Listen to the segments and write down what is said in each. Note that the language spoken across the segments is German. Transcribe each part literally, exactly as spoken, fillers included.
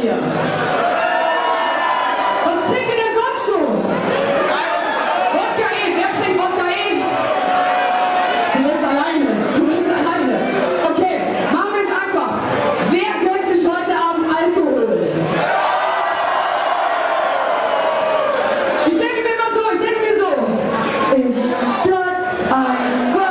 hier? Was trinkt ihr denn sonst so? Wodka E, wer trinkt Wodka E? Du bist alleine, du bist alleine. Okay, machen wir es einfach. Wer gönnt sich heute Abend Alkohol? Ich denke mir mal so, ich denke mir so. Ich bleib einfach.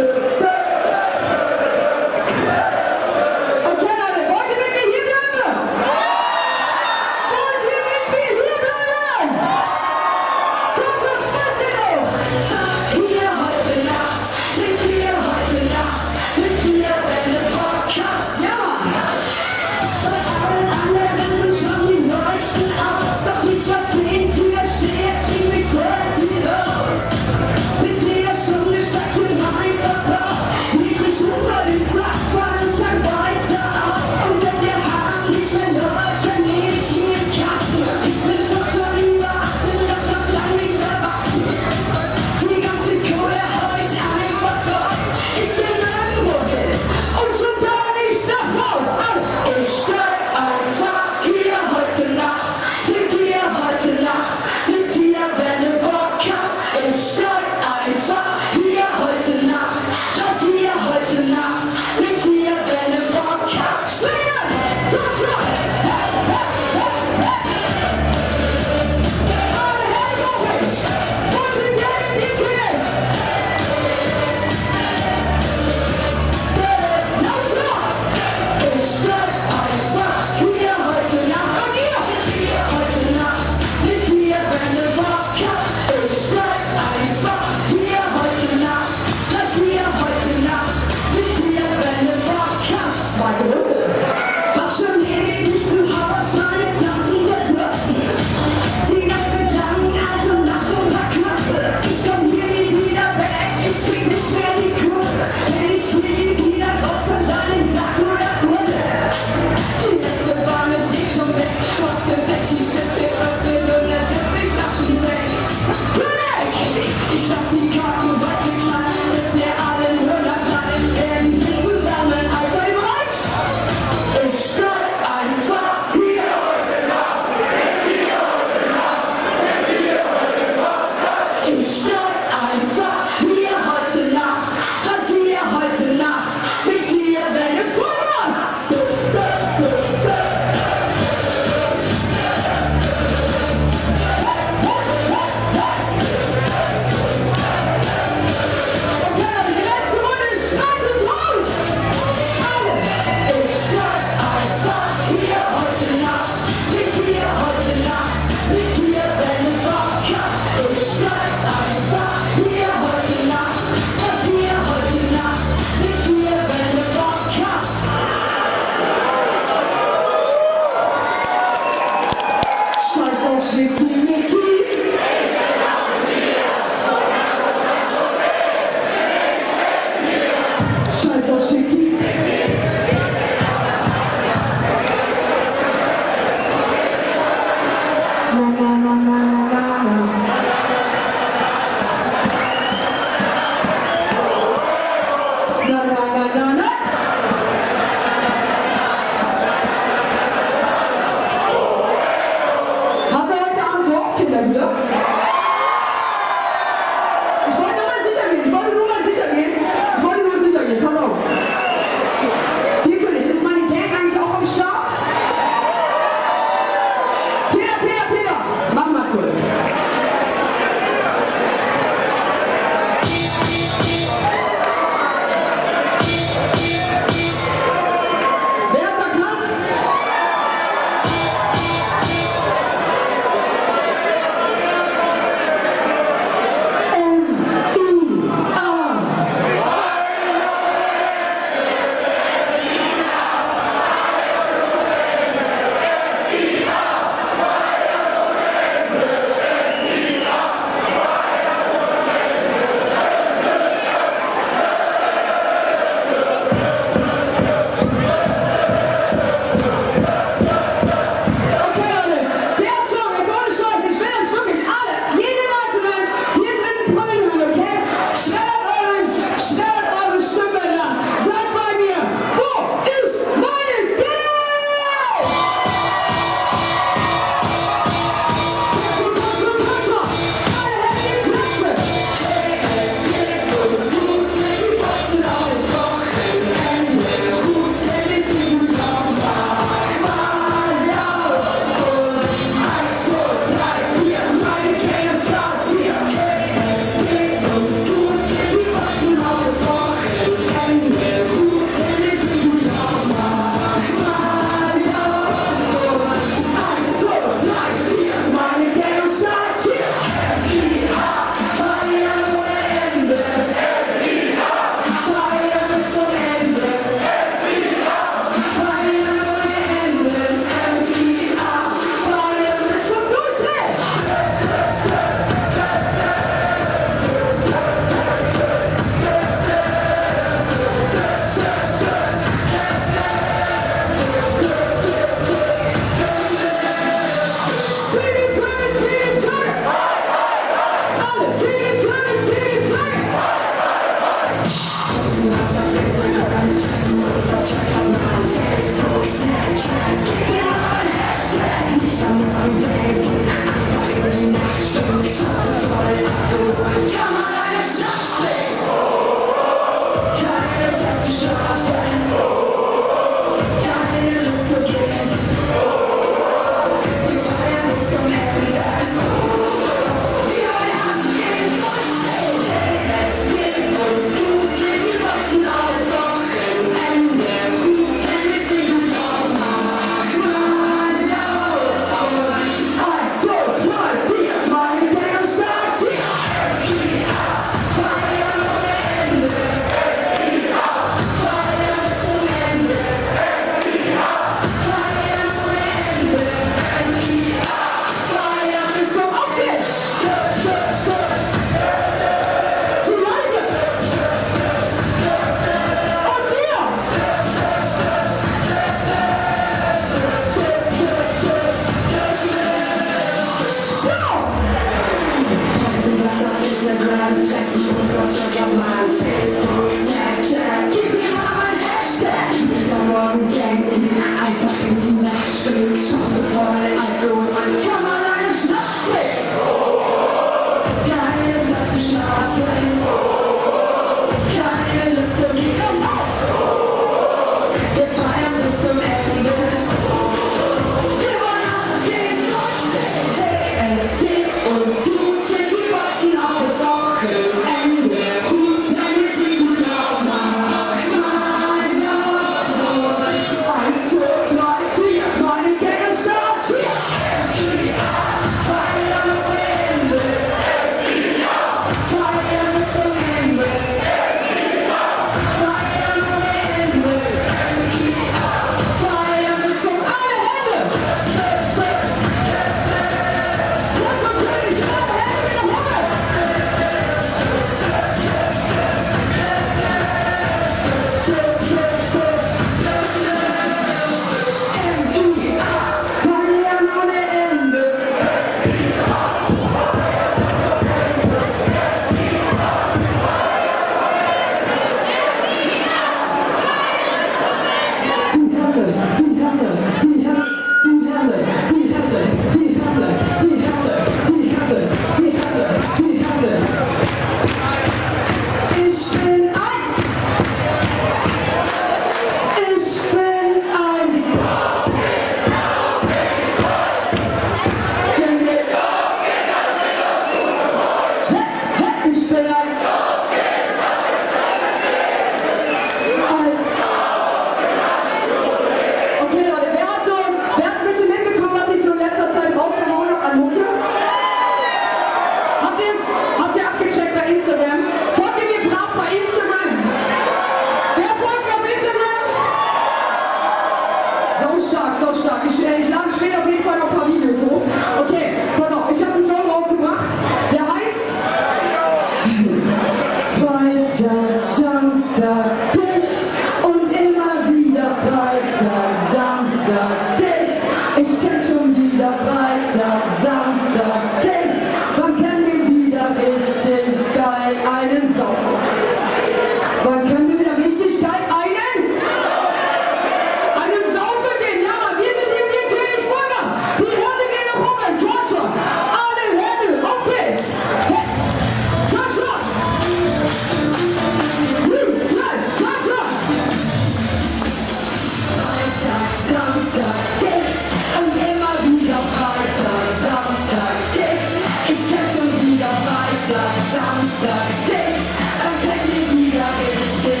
Samstag, dich, dann kennt ihr wieder richtig.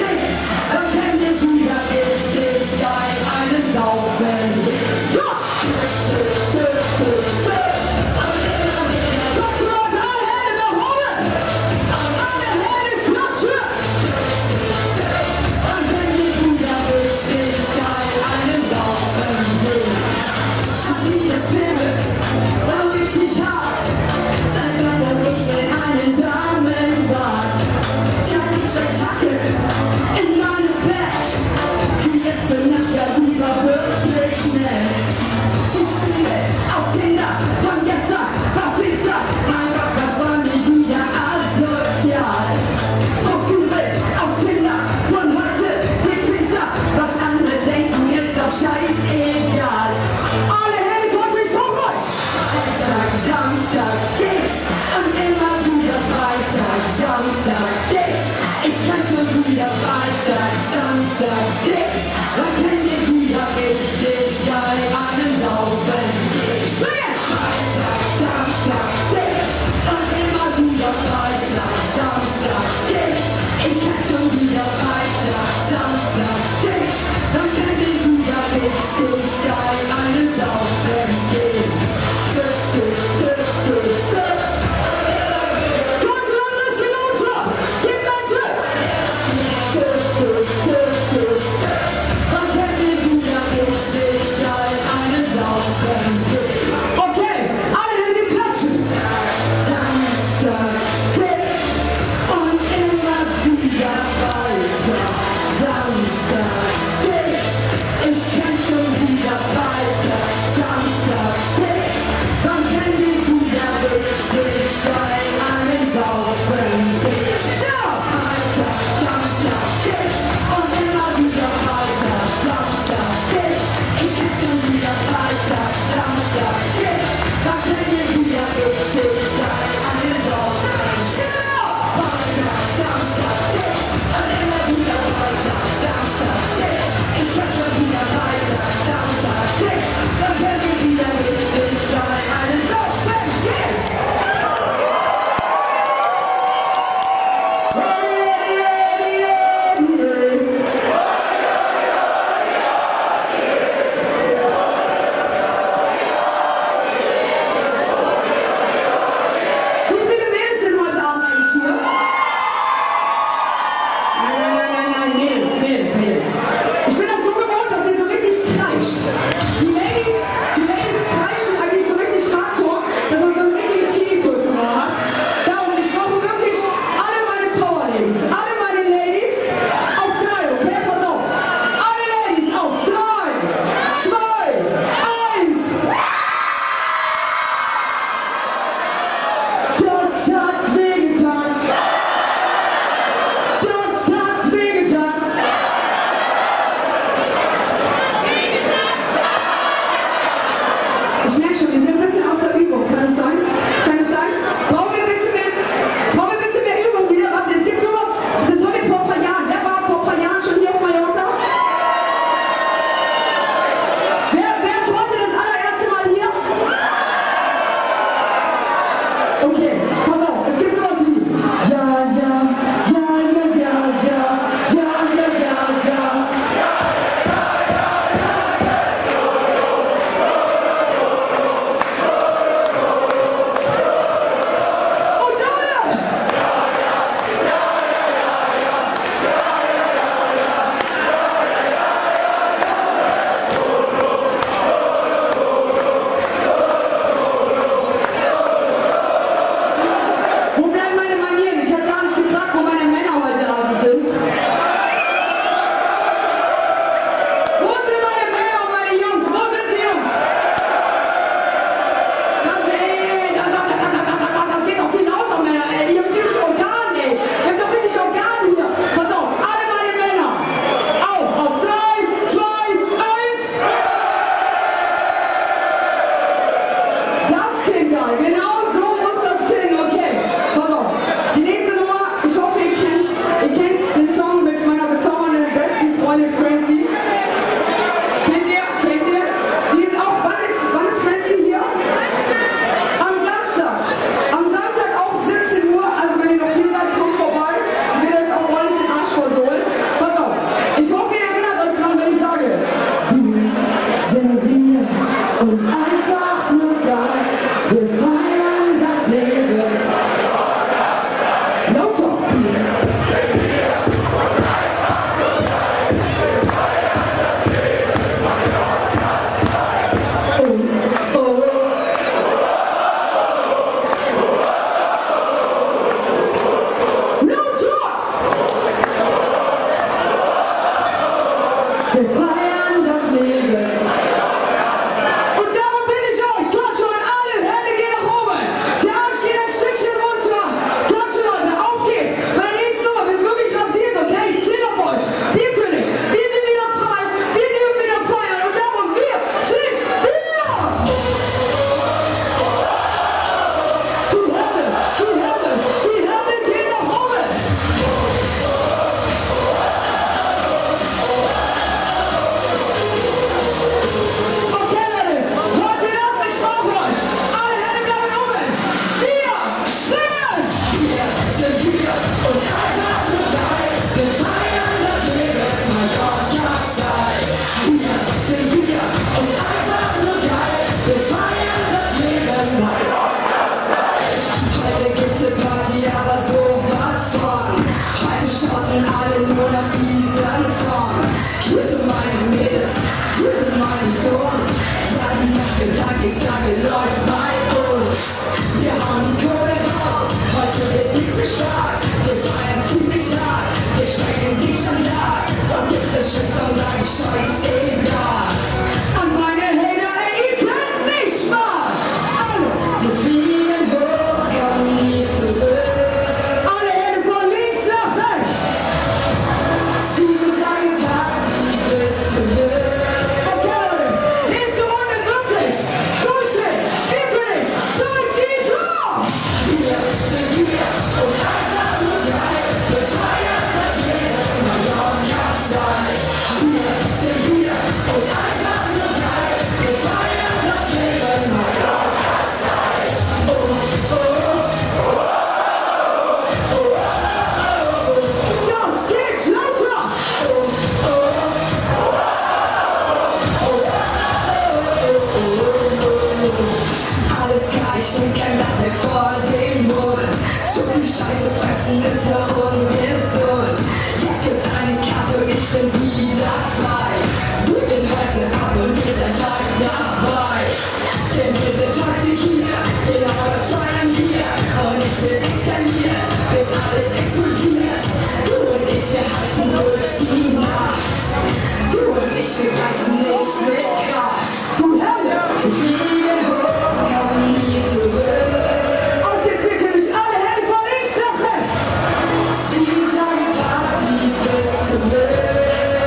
dann kennt ihr wieder richtig geil einen Saufen. Ja! Yeah. auf diesen Song. Hier sind meine Mädels, hier sind meine Jungs. Schlafen nach Gedanken, ich sage, läuft bei uns. Wir hauen die Kohle raus, heute wird nichts gestarrt. Wir feiern ziemlich hart, wir sprengen die Standard. Und gibt's das Shitstorm, sag ich scheißegal. An meine Hater, ey, ihr könnt nicht mal. Alle, wir fliegen hoch, kommen nie zurück. Alle Hände von links nach rechts. Sieben Tage Party bis zum Glück. Okay, Leute, nächste Runde wirklich. Durchdrehen, wirklich, seid ihr so? Wir sind hier und einfach nur geil. Wir feiern das Leben, Mallorca-Style. Wir sind hier und einfach nur geil. Wir feiern das Leben, Mallorca-Style. Oh, oh, oh, oh, oh, oh. Das geht lauter. Oh, oh, oh, alles klar, ich nehm kein Blatt mehr vor den Mund. So viel Scheiße fressen ist doch ungesund. Jetzt gibt's eine Karte und ich bin wieder frei. Wir gehen heute ab und wir sind live dabei. Denn wir sind heute hier, genau das feiern wir. Und es wird eskaliert, bis alles explodiert. Du und ich, wir halten durch die Nacht. Du und ich, wir reißen nicht mit Kraft. Du Hände, wir fliegen hoch, kommen nie zurück. Und jetzt wirklich alle Hände von links nach rechts. Sieben Tage Party bis zum Glück.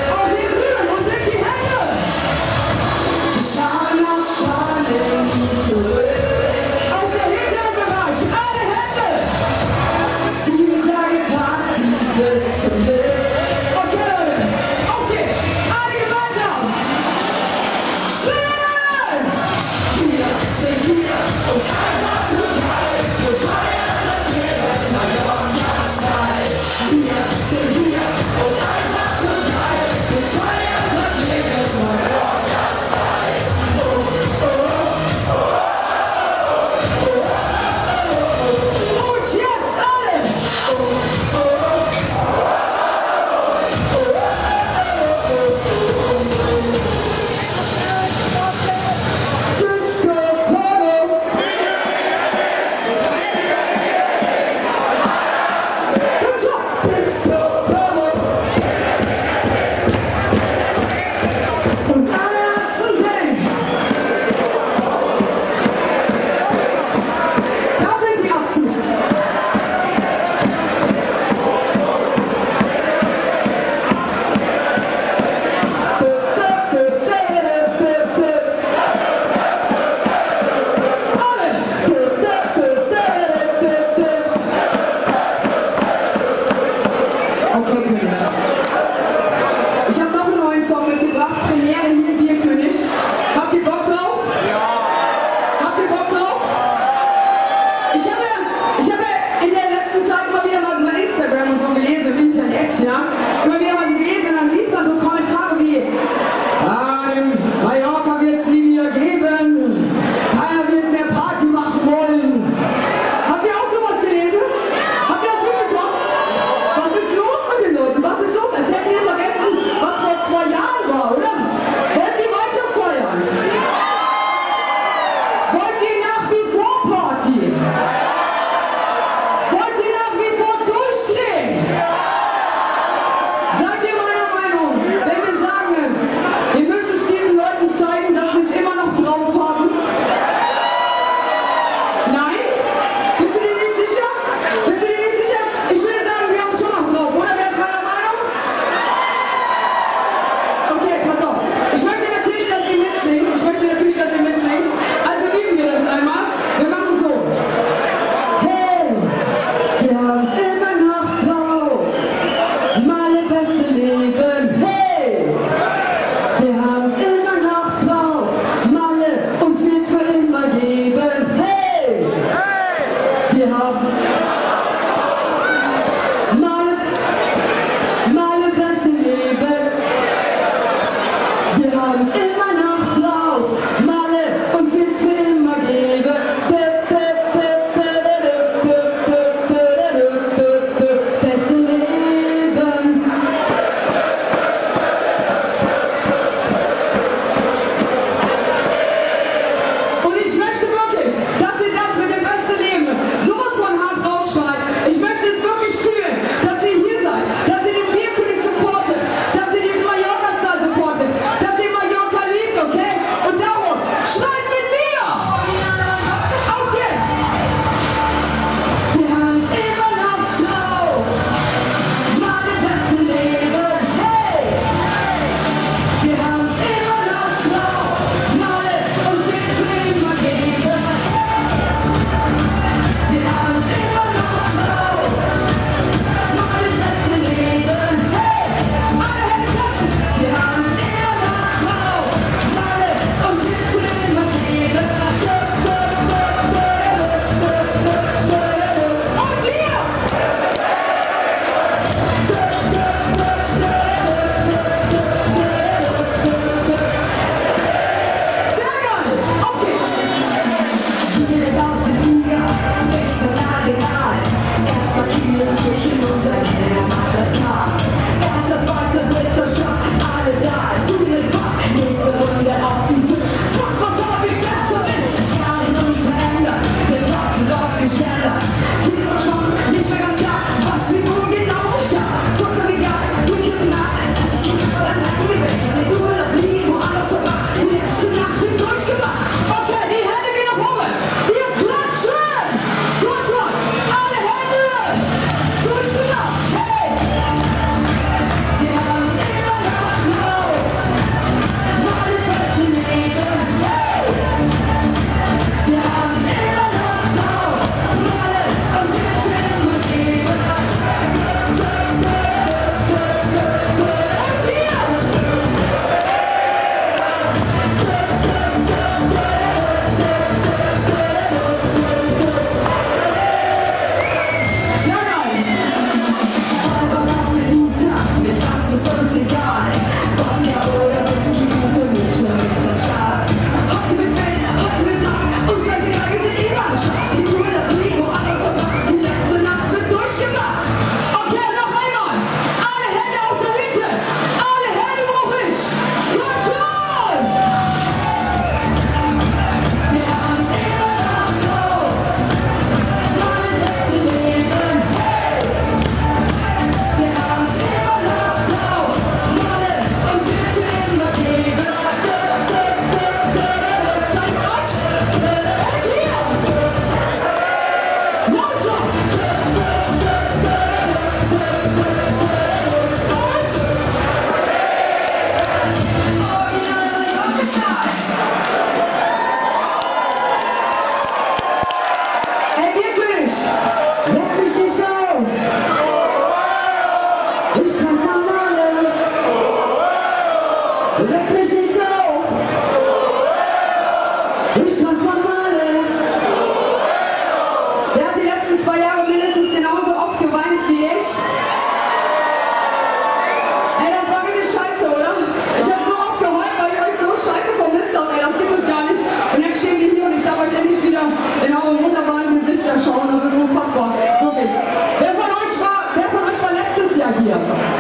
eure wunderbaren Gesichter schauen, das ist unfassbar. Wirklich. Wer von euch war, wer von euch war letztes Jahr hier?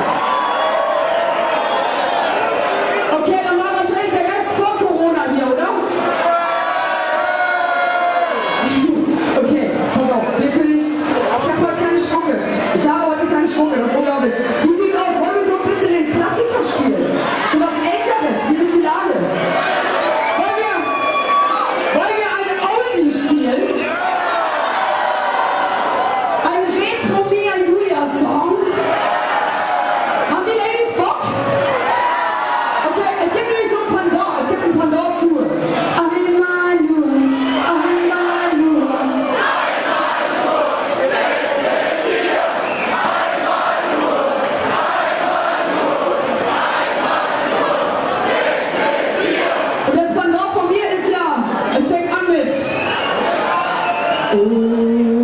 Okay, dann war wahrscheinlich der Rest vor Corona hier, oder? Okay, pass auf, wir können nicht. Ich habe heute keine Spucke. Ich habe heute keine Spucke, das ist unglaublich. Wie sieht's aus? Wollen wir so ein bisschen den Klassiker spielen? So was Älteres, wie ist die Lage? Wollen wir, wollen wir einen Oldie spielen? Ein Retro Mia Julia Song? Haben die Ladies Bock? Okay, es gibt nämlich so ein Pendant, es gibt ein Pendant zu. Einmal nur, einmal nur. Und das Pendant von mir ist ja, es fängt an mit. Oh.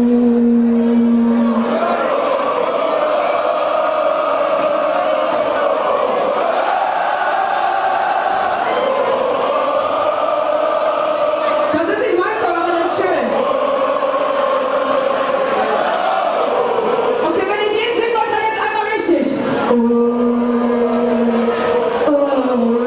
Das ist nicht mein Song, aber das ist schön. Okay, wenn ihr den singen wollt, dann jetzt einmal richtig. Oh, oh.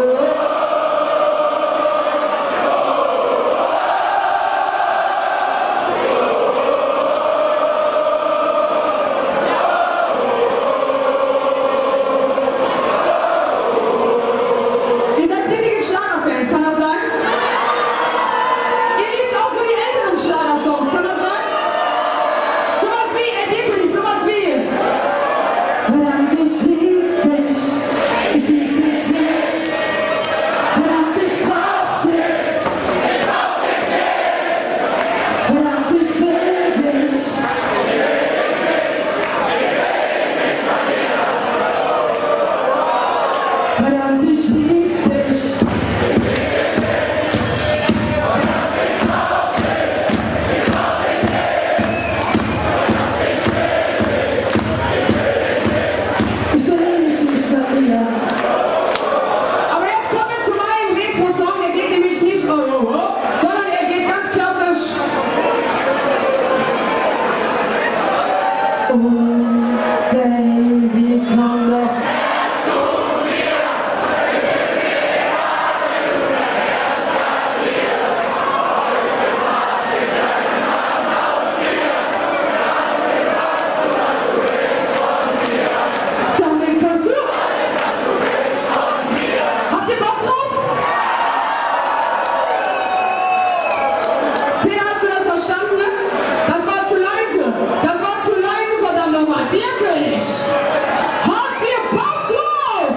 Ihr seid richtige Schlagerfans, kann das sein? Ihr liebt auch so die älteren Schlagersongs, kann das sein? Sowas wie, ey wirklich, sowas wie. Verdammt, ich lieb dich, ich lieb dich nicht. Verdammt, ich brauch dich. Verdammt, ich will dich. Verdammt, ich lieb dich. Ich will mich nicht verlieren. Aber jetzt kommen wir zu meinem Retro-Song. Der geht nämlich nicht oh, oh, oh, sondern er geht ganz klassisch. Oh, Baby, komm doch. Damit kannst du. Habt ihr Bock drauf? Peter, hast du das verstanden? Das war zu leise. Das war zu leise, verdammt nochmal. Bierkönig. Habt ihr Bock drauf?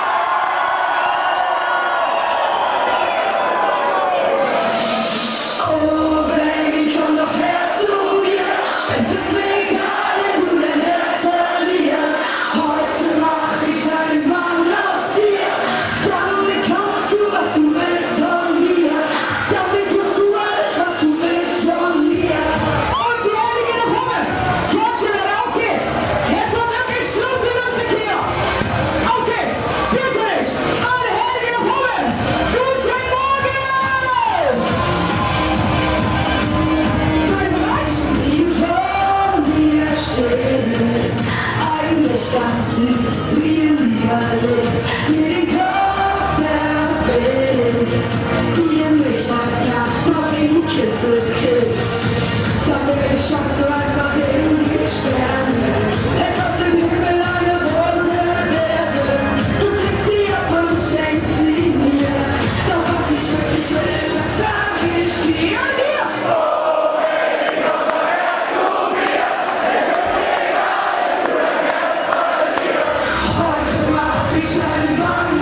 Oh, Baby, komm doch her zu mir. Es ist mir egal, wenn du dein Herz verlierst. Heute mach ich einen Mann aus dir. Dann bekommst du, was du willst von mir. Dann bekommst du alles, was du willst von mir. Und die Hände gehen nach oben. Fortschritt, auf geht's. Jetzt war wirklich Schluss in der Verkehr. Auf geht's. Bierkönig. Alle Hände gehen nach oben. Guten Morgen. Seid ihr bereit? Wie du vor mir stehst, eigentlich ganz süß, wie du überlegst, mir den Kopf zerbrichst, dir mich einfach noch in die Kiste kriegst. Sag mir, ich schaffst du einfach in die Sterne, lässt aus dem Himmel eine Rose werden. Du kriegst sie ab und schenkst sie mir, doch was ich wirklich will, das sag ich dir. dir. Heute mach ich einen Mann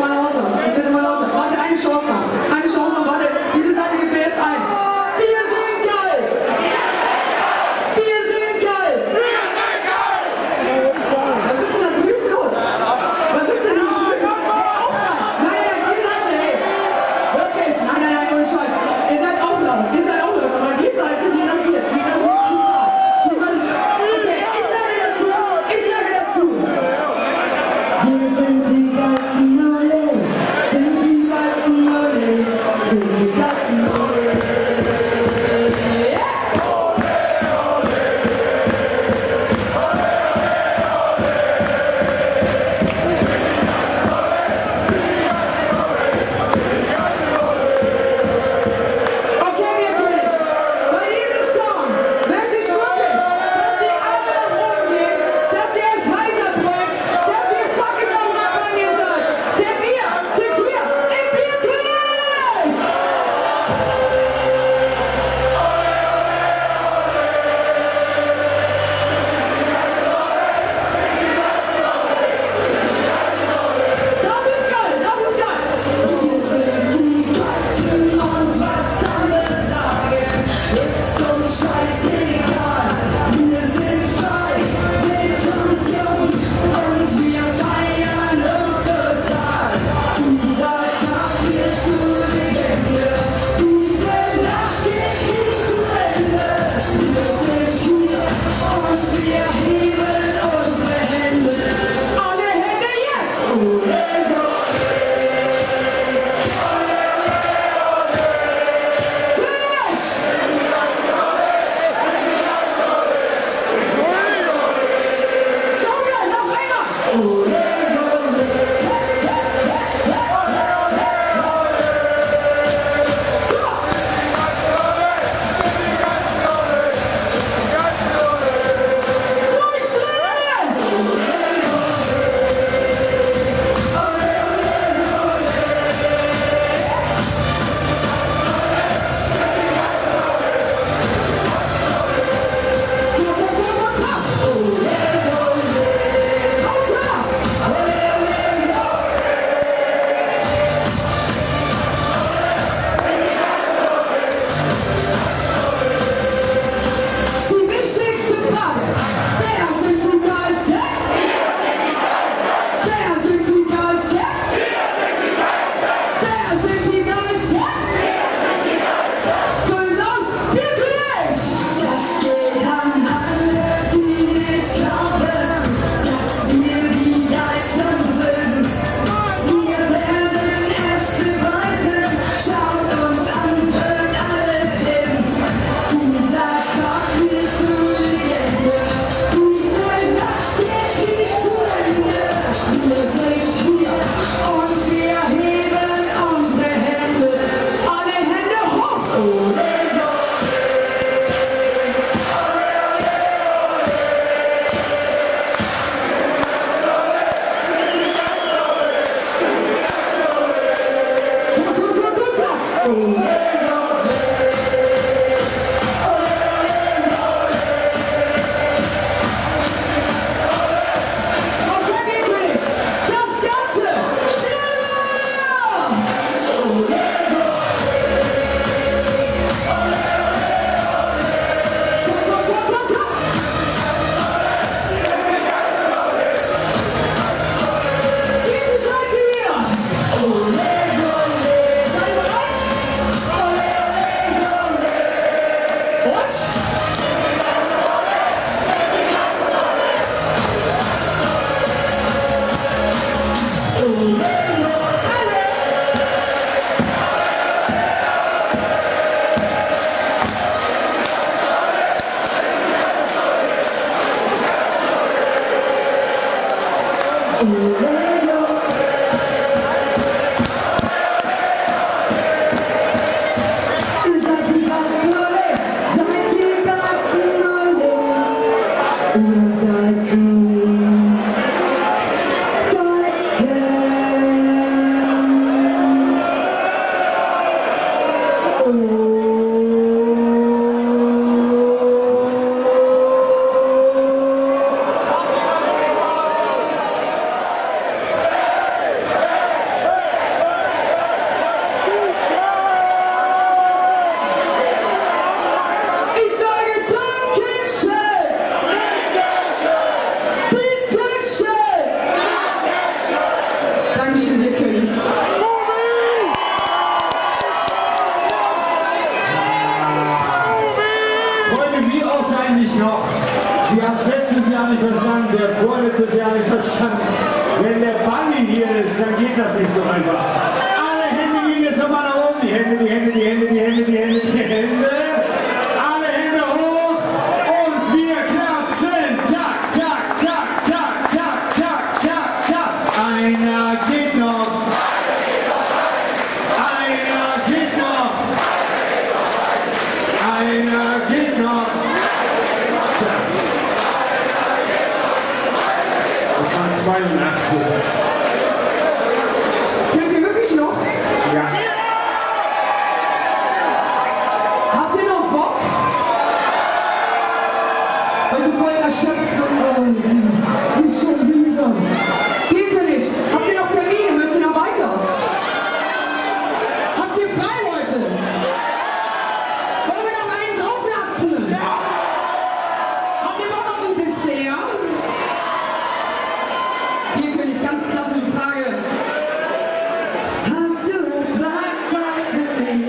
immer lauter. Es wird immer lauter. Warte, eine Chance noch. Eine Chance noch, warte. Diese Seite gibt mir jetzt ein. Wir sind geil! Wir sind geil! Was ist denn da drüben los? Was ist denn da drüben? Auch geil! Nein, nein, die Seite, hey! Wirklich? Nein, nein, nein, ohne Scheiß. Ihr seid auch laut. Ihr seid auch laut. Aber die Seite, die rasiert. Die rasiert brutal. Die rasiert. Okay, ich sage dazu. Ich sage dazu. Wir sind die geilsten alle. Sind die geilsten alle. Sind die geilsten alle. Okay, wir König. Bei diesem Song möchte ich wirklich, dass die Arme nach oben gehen, dass ihr euch heiser brennt, dass ihr fucking nochmal bei mir seid. Denn wir sind hier im Bierkönig! Das ist geil, das ist geil. Wir sind die Geilsten und was andere sagen, ist uns scheißegal. Wir sind frei, wild und jung und wir feiern uns total. Dieser Tag wird zur Legende, diese Nacht geht nie zu Ende. Wir sind hier und wir heben unsere Hände. Alle Hände jetzt! Ole, König! So geil, noch einmal! Ole, durchdrehen! Die wichtigste Frage: Wer sind die Geilsten? Wer sind die Geilsten? Wer sind die Geilsten? Grüß aus Bierkönig! Das geht an alle, die nicht glauben, dass wir die Geilsten sind. Wir werden es beweisen. Schaut uns an, hört alle hin. Dieser Tag wird zur Legende. Diese Nacht geht nie zu Ende. Wir sind hier und wir heben unsere Hände. Alle Hände hoch! Ole, Okay, Bierkönig, das Ganze schneller! Komm, komm, komm, komm, komm! Diese Seite hier! Seid ihr bereit? Bierkönig. Freunde, wie oft eigentlich noch? Sie hat es letztes Jahr nicht verstanden, sie hat es vorletztes Jahr nicht verstanden. Wenn der Bunny hier ist, dann geht das nicht so einfach. Alle Hände gehen jetzt nochmal nach oben. Die Hände, die Hände, die Hände, die Hände, die Hände, die Hände. Alle Hände hoch und wir klatschen. Tak, tak, tak, tak, tak, tak, tak, tak. Einer geht noch. Einer geht noch. Einer geht noch. Das waren zweiundachtzig. Könnt ihr wirklich noch? Ja. Habt ihr noch Bock? Also voll erschöpft so, oh, nicht schon wieder. Bierkönig, habt ihr noch Termine? Müsst ihr noch weiter? Habt ihr frei heute? Wollen wir noch einen drauflatzen? Habt ihr Bock auf ein Dessert? Bierkönig, ganz klassische Frage. Hast du etwas Zeit für mich?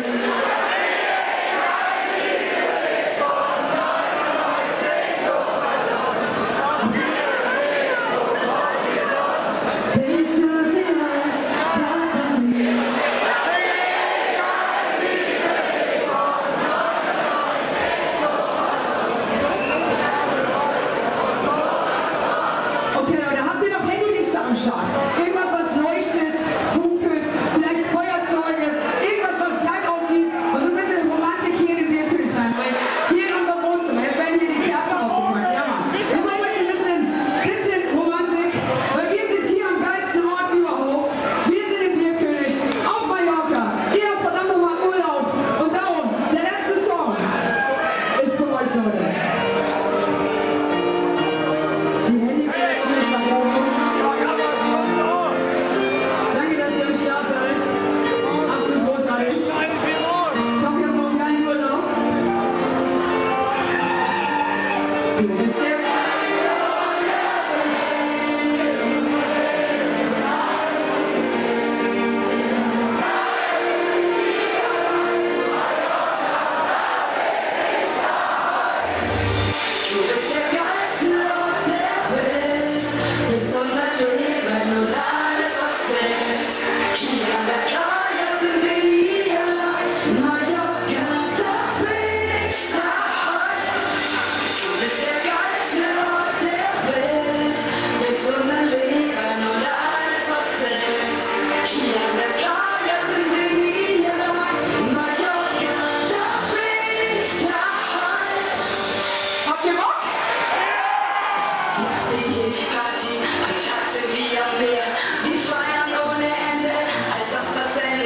Denkst du vielleicht gerade an mich? Okay, Leute, habt ihr noch Handylichter am Start? Irgendwas, was leuchtet, funkelt, vielleicht Feuerzeuge, irgendwas, was geil aussieht und so ein bisschen Romantik hier in den Bierkönig reinbringt. Hier in unser Wohnzimmer. Jetzt werden hier die Kerzen ausgepackt. Ja, Mann. Wir wollen jetzt ein bisschen, bisschen Romantik, weil wir sind hier am geilsten Ort überhaupt. Wir sind im Bierkönig auf Mallorca. Ihr habt verdammt nochmal Urlaub. Und darum, der letzte Song ist für euch, Leute. Die Hände gehen natürlich nach oben. Danke, dass ihr am Start seid. Absolut großartig. Ich hoffe, ihr habt noch einen geilen Urlaub. Du bist der Du bist der geilste Ort der Welt, bist unser Leben und alles, was zählt. Hier an der Playa sind wir nie allein, Mallorca, da bin ich daheim. Du bist der geilste Ort der Welt, bist unser Leben und alles, was zählt. Hier an der Playa sind wir nie allein, Mallorca, da bin ich daheim. Habt ihr Bock? Nachts sind hier die Party, am Tag sind wir am Meer. Wir feiern ohne Ende, als ob's das Ende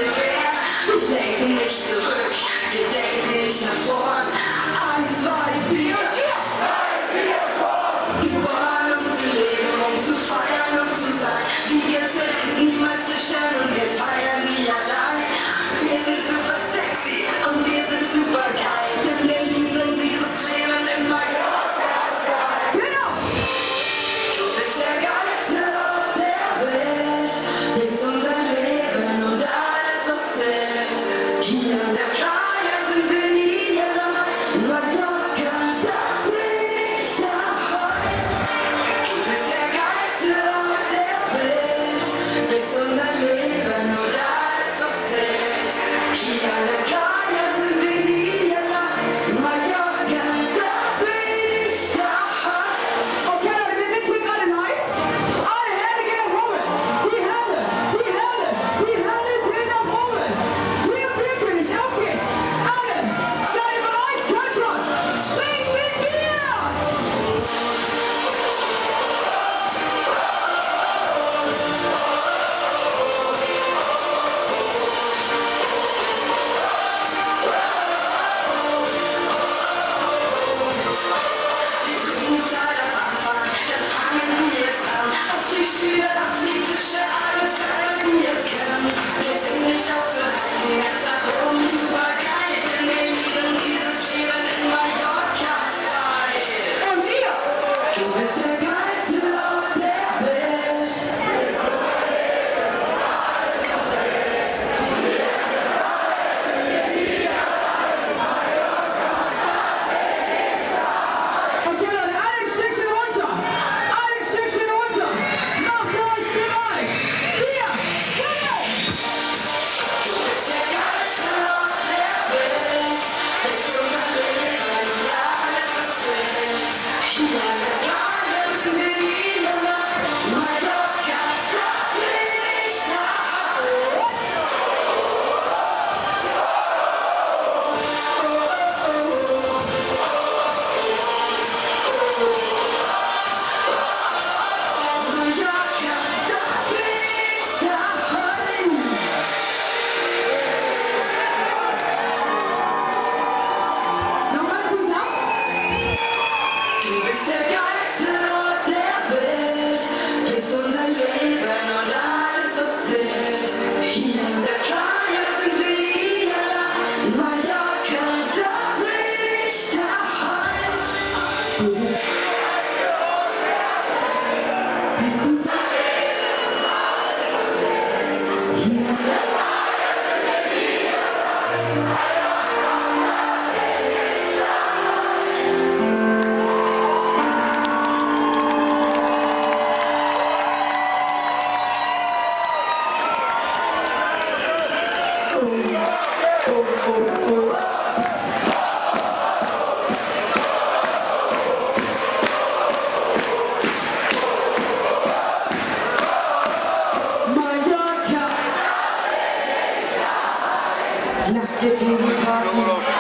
Nachts geht hier die Party.